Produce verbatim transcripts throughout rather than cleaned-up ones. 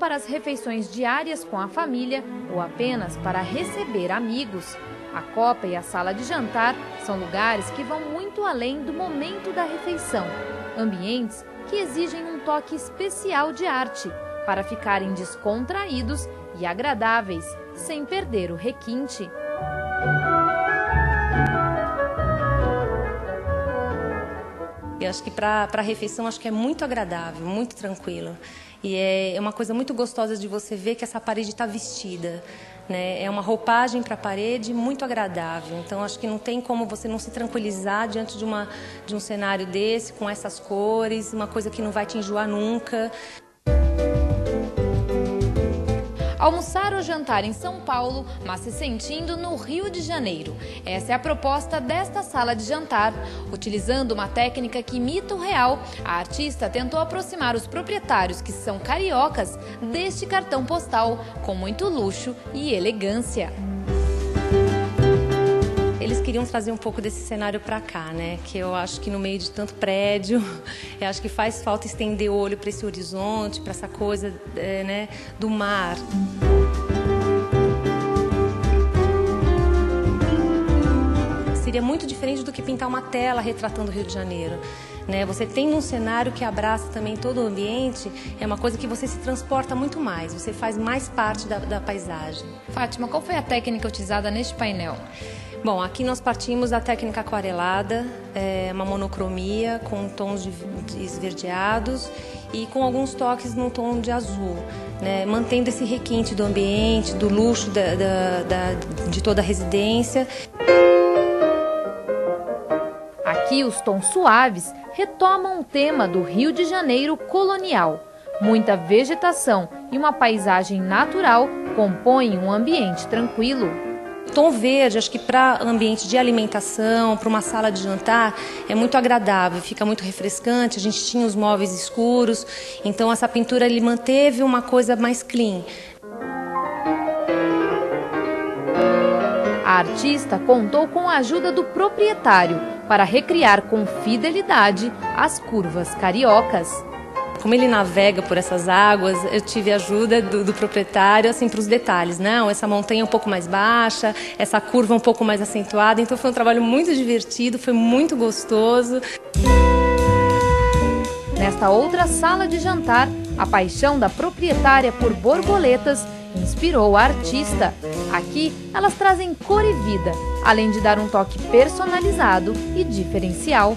para as refeições diárias com a família ou apenas para receber amigos. A copa e a sala de jantar são lugares que vão muito além do momento da refeição. Ambientes que exigem um toque especial de arte para ficarem descontraídos e agradáveis, sem perder o requinte. Eu acho que para a refeição acho que é muito agradável, muito tranquilo. E é uma coisa muito gostosa de você ver que essa parede está vestida, né? É uma roupagem para a parede muito agradável. Então acho que não tem como você não se tranquilizar diante de, uma, de um cenário desse, com essas cores, uma coisa que não vai te enjoar nunca. Almoçar ou jantar em São Paulo, mas se sentindo no Rio de Janeiro. Essa é a proposta desta sala de jantar. Utilizando uma técnica que imita o real, a artista tentou aproximar os proprietários, que são cariocas, deste cartão postal, com muito luxo e elegância. Eles queriam trazer um pouco desse cenário para cá, né? Que eu acho que no meio de tanto prédio, eu acho que faz falta estender o olho para esse horizonte, para essa coisa, é, né, do mar. Seria muito diferente do que pintar uma tela retratando o Rio de Janeiro, né? Você tem um cenário que abraça também todo o ambiente, é uma coisa que você se transporta muito mais, você faz mais parte da, da paisagem. Fátima, qual foi a técnica utilizada neste painel? Bom, aqui nós partimos da técnica aquarelada, é uma monocromia com tons de, de esverdeados e com alguns toques no tom de azul, né? Mantendo esse requinte do ambiente, do luxo da, da, da, de toda a residência. Aqui os tons suaves retomam o tema do Rio de Janeiro colonial. Muita vegetação e uma paisagem natural compõem um ambiente tranquilo. Tom verde, acho que para ambiente de alimentação, para uma sala de jantar, é muito agradável, fica muito refrescante. A gente tinha os móveis escuros, então essa pintura ele manteve uma coisa mais clean. A artista contou com a ajuda do proprietário para recriar com fidelidade as curvas cariocas. Como ele navega por essas águas, eu tive a ajuda do, do proprietário assim, para os detalhes. Não, essa montanha é um pouco mais baixa, essa curva é um pouco mais acentuada. Então foi um trabalho muito divertido, foi muito gostoso. Nesta outra sala de jantar, a paixão da proprietária por borboletas inspirou a artista. Aqui, elas trazem cor e vida, além de dar um toque personalizado e diferencial.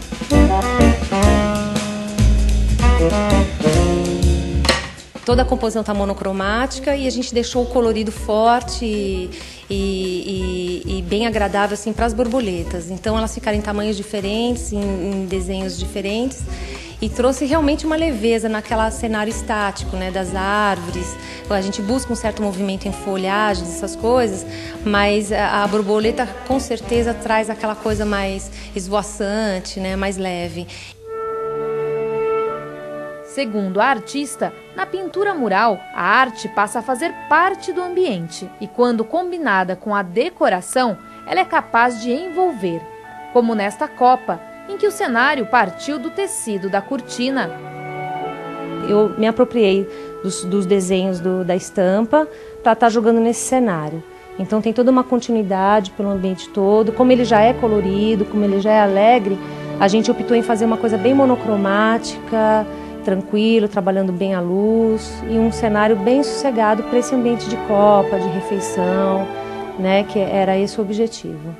Toda a composição está monocromática e a gente deixou o colorido forte e, e, e, e bem agradável assim, para as borboletas. Então elas ficaram em tamanhos diferentes, em, em desenhos diferentes e trouxe realmente uma leveza naquele cenário estático, né, das árvores. A gente busca um certo movimento em folhagens, essas coisas, mas a, a borboleta com certeza traz aquela coisa mais esvoaçante, né, mais leve. Segundo a artista, na pintura mural, a arte passa a fazer parte do ambiente e, quando combinada com a decoração, ela é capaz de envolver, como nesta copa, em que o cenário partiu do tecido da cortina. Eu me apropriei dos, dos desenhos do, da estampa para estar jogando nesse cenário. Então tem toda uma continuidade pelo ambiente todo, como ele já é colorido, como ele já é alegre, a gente optou em fazer uma coisa bem monocromática, tranquilo, trabalhando bem a luz e um cenário bem sossegado para esse ambiente de copa, de refeição, né, que era esse o objetivo.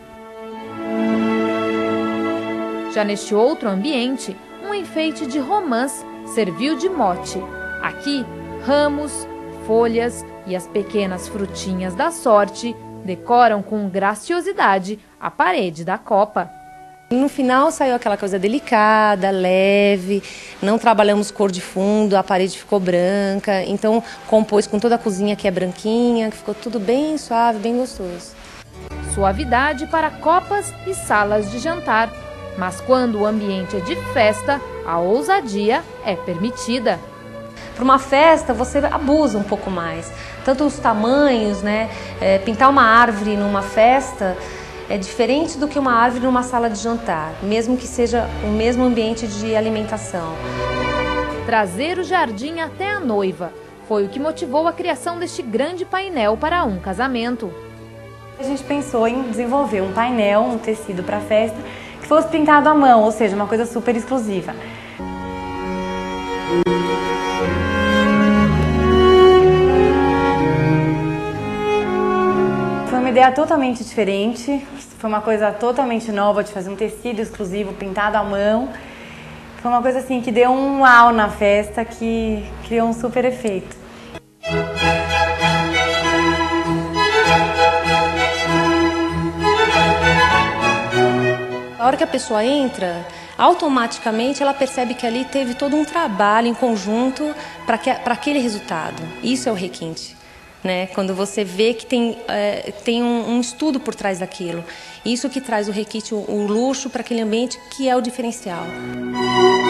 Já neste outro ambiente, um enfeite de romãs serviu de mote. Aqui, ramos, folhas e as pequenas frutinhas da sorte decoram com graciosidade a parede da copa. No final saiu aquela coisa delicada, leve, não trabalhamos cor de fundo, a parede ficou branca, então compôs com toda a cozinha que é branquinha, que ficou tudo bem suave, bem gostoso. Suavidade para copas e salas de jantar, mas quando o ambiente é de festa, a ousadia é permitida. Para uma festa você abusa um pouco mais, tanto os tamanhos, né? É, pintar uma árvore numa festa é diferente do que uma árvore numa sala de jantar, mesmo que seja o mesmo ambiente de alimentação. Trazer o jardim até a noiva, foi o que motivou a criação deste grande painel para um casamento. A gente pensou em desenvolver um painel, um tecido para a festa, que fosse pintado à mão, ou seja, uma coisa super exclusiva. Foi uma ideia totalmente diferente, foi uma coisa totalmente nova de fazer um tecido exclusivo pintado à mão. Foi uma coisa assim que deu um uau na festa, que criou um super efeito. A hora que a pessoa entra, automaticamente ela percebe que ali teve todo um trabalho em conjunto para que, para aquele resultado. Isso é o requinte, né? Quando você vê que tem, é, tem um, um estudo por trás daquilo. Isso que traz o requinte, o, o luxo para aquele ambiente que é o diferencial.